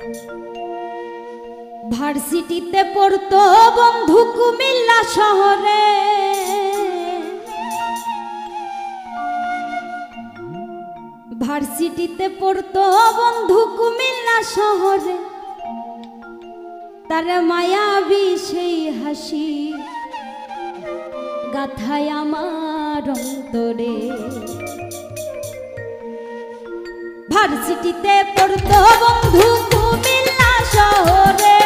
ভার্সিটিতে পড়তো বন্ধু কুমিল্লা শহরে, ভার্সিটিতে পড়তো বন্ধু কুমিল্লা শহরে। তার মায়াবী সেই হাসি গাথায় আমার অন্তরে। ভার্সিটিতে পড়তো বন্ধু কুমিল্লা শহরে,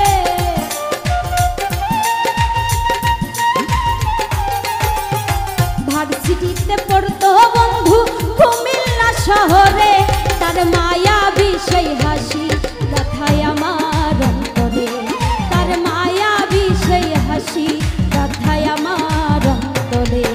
ভার্সিটিতে পড়তো বন্ধু কুমিল্লা শহরে। তার মায়াবী সেই হাসি গাথায় আমার অন্তরে, তার মায়াবী সেই হাসি গাথায় আমার অন্তরে।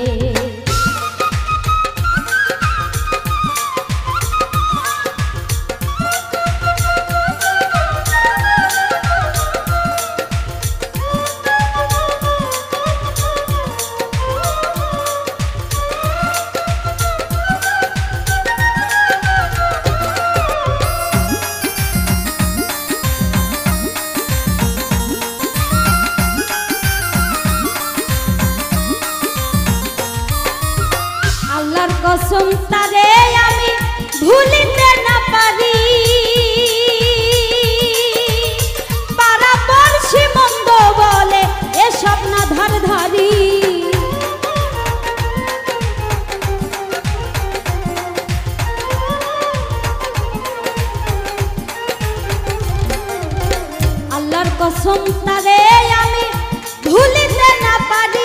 কসম তারে আমি ভুলিতে না পারি, পারাপড়শি মন্দ বলে এসব না ধার ধারি। আল্লাহর কসম তারে আমি ভুলিতে না পারি,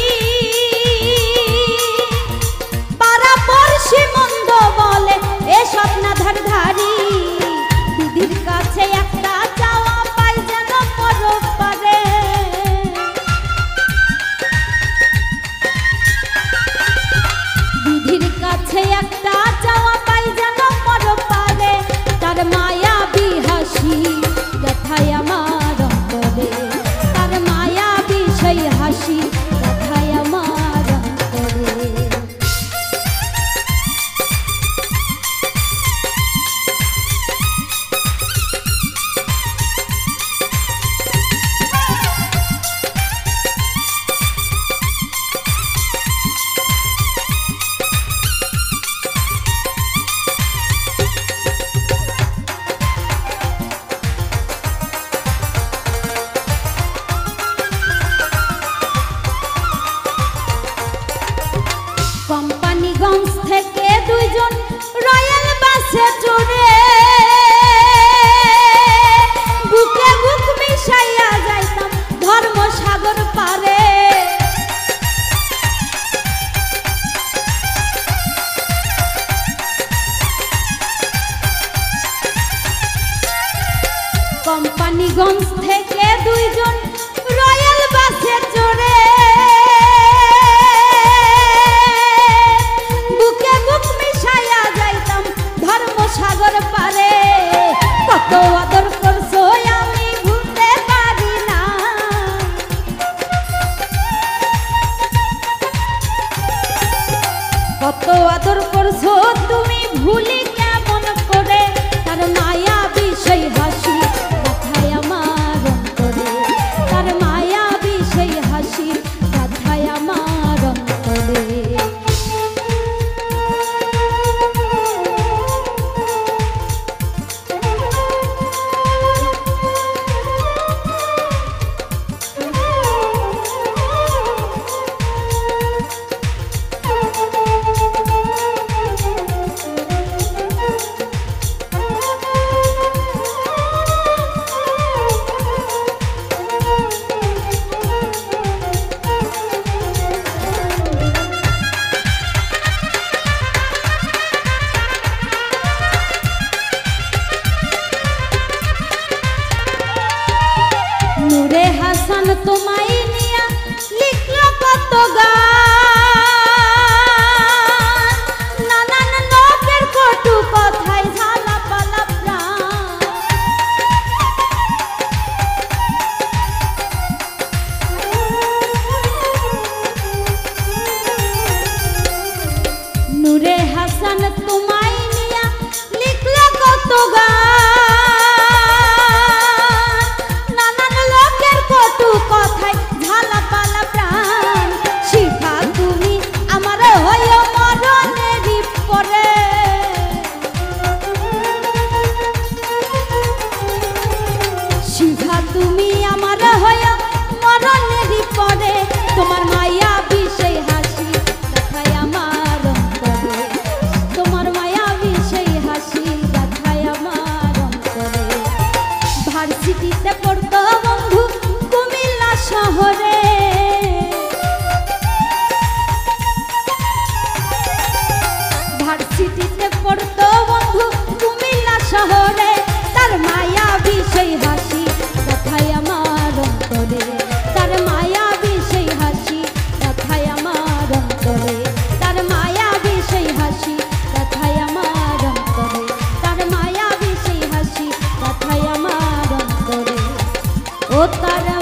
মন্দ বলে এসব না ধার ধারি। দিদির কাছে একটা চাওয়া পাই যেন পরপারে, দিদির কাছে একটা চাওয়া পাই যেন পরপারে। তার মায়াবী হাসি গাথায় আমার অন্তরে, তার মায়াবী সেই হাসি গাথায় আমার অন্তরে। কোম্পানিগঞ্জ থেকে দুইজন রয়্যাল বাসে চড়ে, বুকে বুক মিশাইয়া যাইতাম ধর্মসাগর পারে। কোম্পানিগঞ্জ থেকে দুইজন রয়্যাল বাসে চড়ে, সাগর পারে। কত আদর করছো আমি ভুলতে পারি না, কত আদর করছো তুমি ভুলি কেমন করে। তার মায়াবী সেই হাসি গাথায় আমার অন্তরে, তার মায়াবী সেই হাসি গাথায় আমার অন্তরে। নূরে হাসান তোমায় নিয়া লিখলো কত গান, নানান লোকের কটু কথায় ঝালা পালা প্রাণ। নূরে হাসান তোমায় নিয়া লিখলো কত গান, শহরে তার মায়া বিষয় হাসি কথায় আমার অন্তরে তার মায়া বিষয় হাসি কথায় আমার অন্তরে তার মায়া বিষয় হাসি কথায় আমার অন্তরে তার মায়া বিষয় হাসি কথায় আমার অন্তরে ও তার